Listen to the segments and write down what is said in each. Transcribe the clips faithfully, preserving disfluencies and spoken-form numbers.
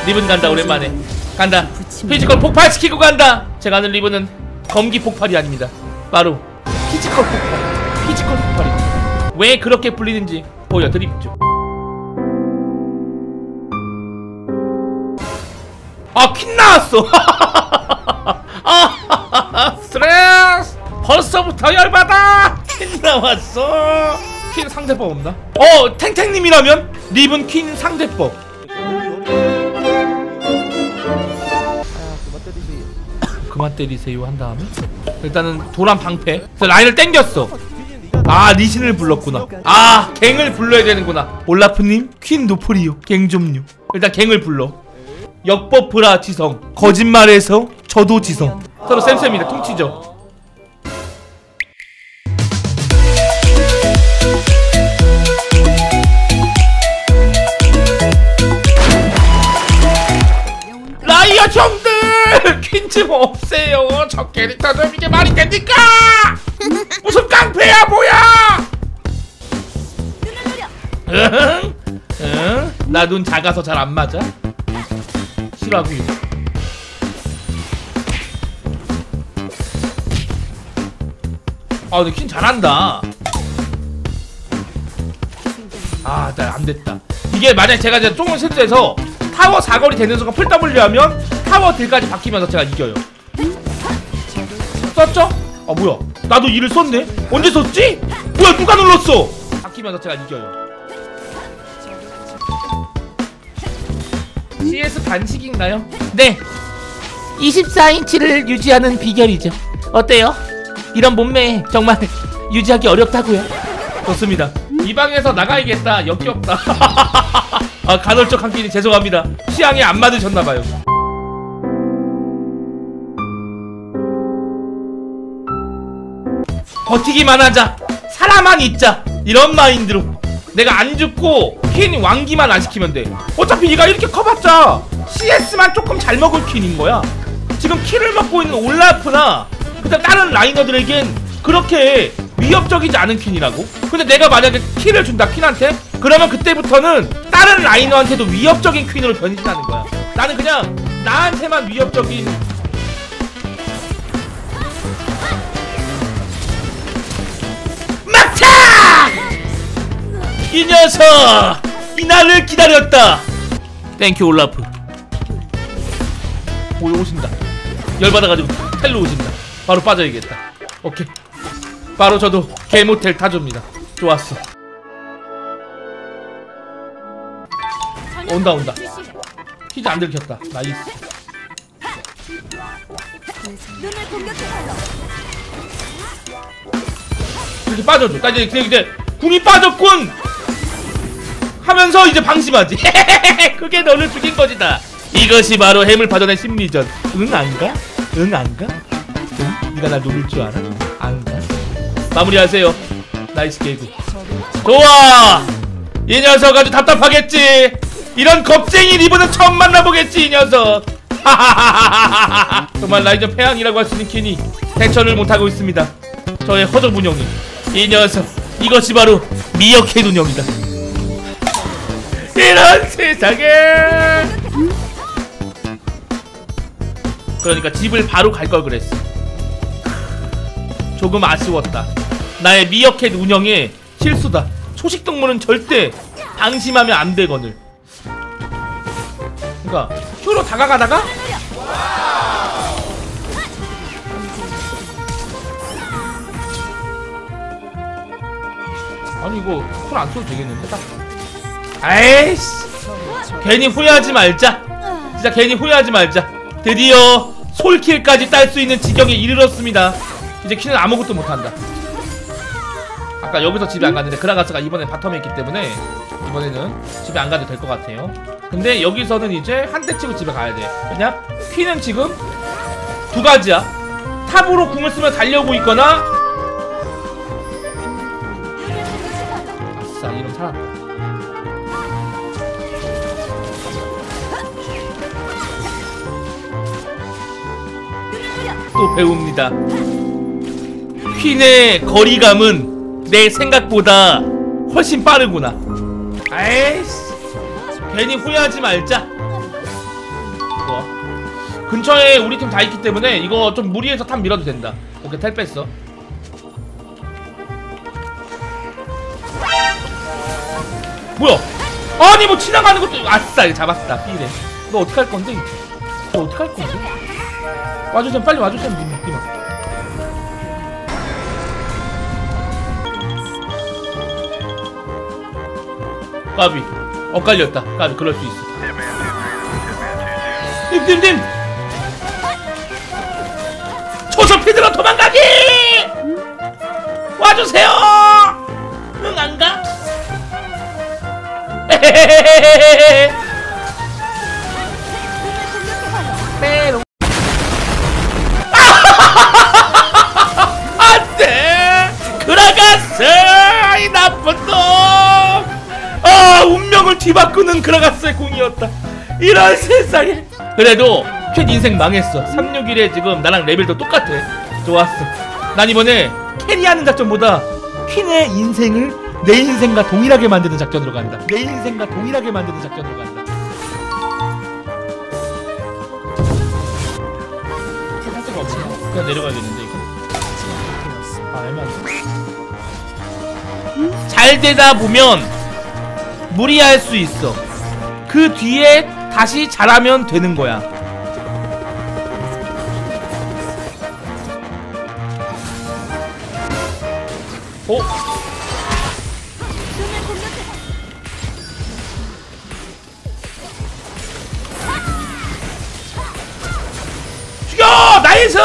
리븐 간다. 오랜만에 간다. 피지컬 폭발시키고 간다. 제가 아는 리븐은 검기 폭발이 아닙니다. 바로 피지컬 폭발. 피지컬 폭발입니다. 왜 그렇게 불리는지 보여드립죠. 아, 퀸 나왔어. 아, 스트레스. 벌써부터 열받아. 퀸 나왔어. 퀸 상대법 없나? 어, 탱탱님이라면 리븐 퀸 상대법. 그만 때리세요 한 다음에 일단은 도란 방패. 그래서 라인을 땡겼어. 아, 리신을 불렀구나. 아, 갱을 불러야 되는구나. 올라프님 퀸 노플이요. 갱 좀요. 일단 갱을 불러. 역버프라 지성. 거짓말해서 저도 지성. 서로 쌤쌤이다. 퉁치죠. 라이어 형들 퀸 좀 없애요. 저 캐릭터 좀 이게 말이 됩니까? 무슨 깡패야 뭐야? 응? 응? 나 눈 작아서 잘 안 맞아? 싫어하고요. 아, 근데 퀸 잘한다. 아, 나 안됐다. 이게 만약 제가 이제 조금 실수해서 타워 사거리 되는 순간 풀 더블유 하면 타워 딜까지 바뀌면서 제가 이겨요. 썼죠? 아, 뭐야, 나도 이를 썼네? 언제 썼지? 뭐야, 누가 눌렀어? 바뀌면서 제가 이겨요. 씨에스 단식인가요? 네, 이십사 인치를 유지하는 비결이죠. 어때요? 이런 몸매 정말 유지하기 어렵다고요? 좋습니다. 이 방에서 나가야겠다. 역겹다. 아, 간헐적 한 끼니 죄송합니다. 취향에 안 맞으셨나봐요. 버티기만 하자. 살아만 있자. 이런 마인드로 내가 안 죽고 퀸 왕기만 안 시키면 돼. 어차피 얘가 이렇게 커봤자 씨에스만 조금 잘 먹을 퀸인 거야. 지금 킬을 먹고 있는 올라프나 그다음 다른 라이너들에겐 그렇게 위협적이지 않은 퀸이라고. 근데 내가 만약에 킬을 준다 퀸한테, 그러면 그때부터는 다른 라이너한테도 위협적인 퀸으로 변신하는 거야. 나는 그냥 나한테만 위협적인. 막차! 이 녀석! 이날을 기다렸다. 땡큐 올라프. 오, 오신다. 열받아가지고 텔로 오신다. 바로 빠져야겠다. 오케이, 바로 저도 개모텔 타줍니다. 좋았어. 온다 온다. 퀴즈 안 들켰다. 나이스. 이렇게 빠져줘. 나 이제 이제 궁이 빠졌군 하면서 이제 방심하지. 그게 너를 죽인 것이다. 이것이 바로 해물 파전의 심리전. 응 안가? 응 안가? 응? 네가 날 노릴 줄 알아? 안가? 마무리하세요. 나이스 개구. 좋아. 이 녀석 아주 답답하겠지. 이런 겁쟁이 리븐은 처음 만나보겠지 이 녀석. 하하하하하하. 정말 라이저 패양이라고 할 수 있는 퀸이 대처를 못하고 있습니다. 저의 허접 운영이. 이 녀석, 이것이 바로 미어캣 운영이다. 이런 세상에. 그러니까 집을 바로 갈 걸 그랬어. 조금 아쉬웠다. 나의 미어캣 운영의 실수다. 초식동물은 절대 방심하면 안 되거늘. 그러니까 큐로 다가가다가 아니 이거 콜 안 써도 되겠는데 딱. 아이씨, 괜히 후회하지 말자. 진짜 괜히 후회하지 말자. 드디어 솔킬까지 딸 수 있는 지경에 이르렀습니다. 이제 퀸은 아무것도 못한다. 아까 여기서 집에 안 갔는데 그라가스가 이번에 바텀에 있기 때문에 이번에는 집에 안 가도 될 것 같아요. 근데 여기서는 이제 한 대 치고 집에 가야 돼. 왜냐? 퀸은 지금 두 가지야. 탑으로 궁을 쓰면 달려오고 있거나. 아싸, 이런 살았다. 또 배웁니다. 퀸의 거리감은 내 생각보다 훨씬 빠르구나. 아이씨, 괜히 후회하지 말자. 좋아. 근처에 우리 팀 다 있기 때문에 이거 좀 무리해서 탑 밀어도 된다. 오케이, 텔 뺐어. 뭐야? 아니 뭐 지나가는 것도. 아싸, 이거 잡았다. 삐래. 너 어떡할 건데? 너 어떡할 건데? 와주세요, 빨리 와주세요. 님아. 까비. 엇갈렸다. 까비. 그럴 수 있어. 님님님, 초소피드로 도망가기! 와주세요! 응, 안 가? 에헤헤헤헤헤. 메롱. 안돼! 그라가스! 이 나쁜 놈! 아, 운명을 뒤바꾸는 그라가스의 공이었다. 이런 세상에. 그래도 퀸 인생 망했어. 삼백육십일에 지금 나랑 레벨도 똑같아. 좋았어. 난 이번에 캐리하는 작전보다 퀸의 인생을 내 인생과 동일하게 만드는 작전으로 간다. 내 인생과 동일하게 만드는 작전으로 간다. 할 수가 없어. 그냥 내려가야겠는데 이거. 아, 애매한데. 잘 되다 보면 무리할 수 있어. 그 뒤에 다시 잘하면 되는 거야. 어? 죽여! 나이스!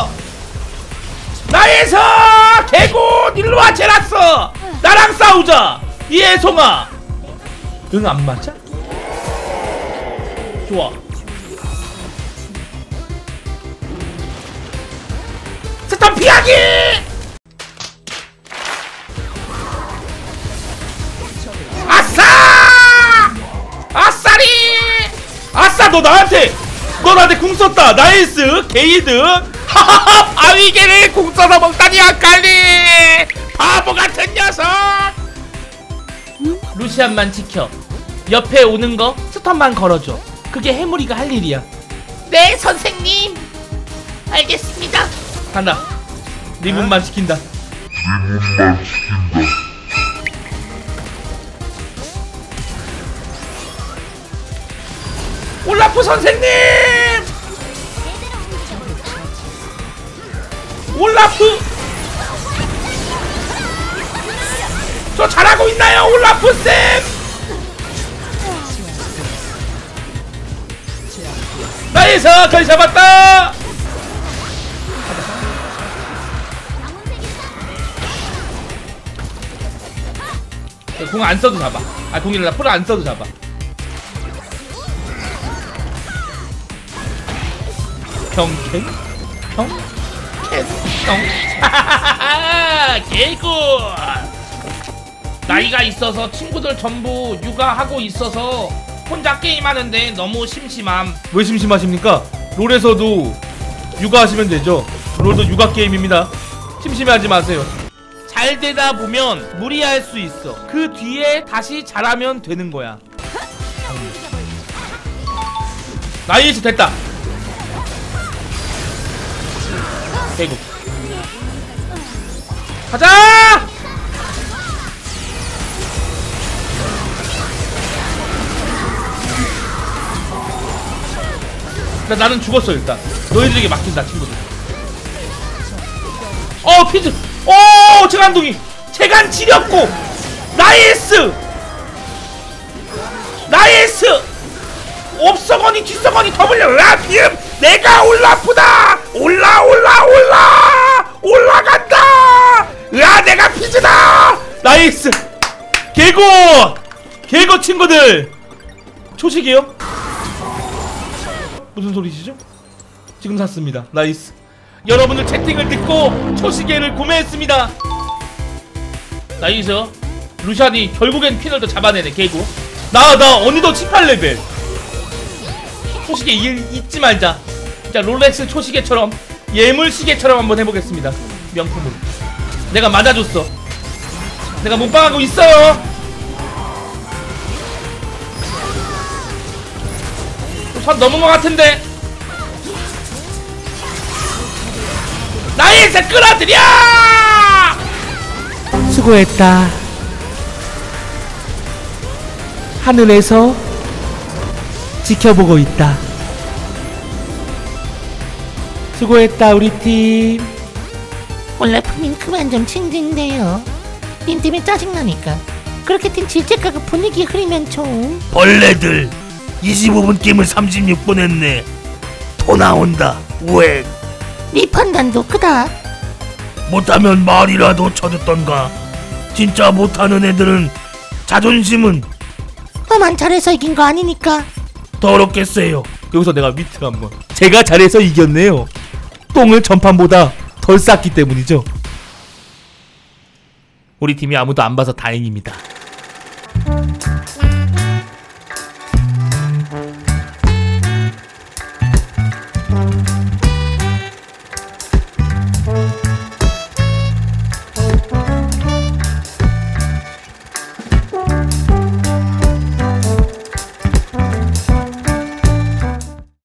나이스! 개굿! 일로와, 제라스! 나랑 싸우자! 이해송아! 응, 안 맞아? 좋아. 스턴 피하기! 아싸! 아싸리! 아싸, 너 나한테 너 나한테 궁 썼다. 나이스 게이드. 하하하, 바위개를 궁 써서 먹다니 아칼리. 바보 같은 녀석. 루시안만 지켜. 옆에 오는 거 스턴만 걸어줘. 그게 해무리가 할 일이야. 네, 선생님. 알겠습니다. 간다. 리본만 지킨다. 리본만 지킨다. 올라프 선생님! 올라프! 저 잘하고 있나요, 올라프쌤? 나이스! 거의 잡았다! 공 안 써도 잡아. 아, 공이라 풀 안 써도 잡아. 경캔? 형? 캔? 형? 하하하하! 개굿! 나이가 있어서 친구들 전부 육아하고 있어서 혼자 게임하는데 너무 심심함. 왜 심심하십니까? 롤에서도 육아하시면 되죠. 롤도 육아 게임입니다. 심심해하지 마세요. 잘 되다 보면 무리할 수 있어. 그 뒤에 다시 잘하면 되는 거야. 나이스, 됐다. 대구 가자! 나, 나는 죽었어. 일단 너희들에게 맡긴다, 친구들. 어, 피즈. 오, 체간둥이. 체간 지렸고. 나이스! 나이스! 업서거니 뒷서거니 더블 라피움. 내가 올라프다. 올라 올라 올라 올라간다. 야, 내가 피즈다. 나이스. 개고 개고 친구들. 초식이요? 무슨 소리시죠? 지금 샀습니다. 나이스. 여러분들 채팅을 듣고 초시계를 구매했습니다. 나이스. 루샤니 결국엔 퀸을 더 잡아내네. 개고. 나 나 어느덧 십팔 레벨. 초시계 잊지 말자. 자, 롤렉스 초시계처럼 예물시계처럼 한번 해보겠습니다. 명품으로. 내가 맞아줬어. 내가 몸빵하고 있어요. 선 넘은 것 같은데. 나이스 끌어들여! 수고했다. 하늘에서 지켜보고 있다. 수고했다 우리 팀. 올라프님 그만 좀 칭칭대요. 님 때문에 짜증나니까. 그렇게 팀 질책하고 분위기 흐리면 좀. 벌레들 이십오 분 게임을 삼십육 분 했네. 더 나온다. 왜? 네 판단도 크다. 못하면 말이라도 쳐줬던가. 진짜 못하는 애들은 자존심은 너만 잘해서 이긴 거 아니니까. 더럽게 세요. 여기서 내가 위트 한번. 제가 잘해서 이겼네요. 똥을 전판보다 덜 쌌기 때문이죠. 우리 팀이 아무도 안 봐서 다행입니다.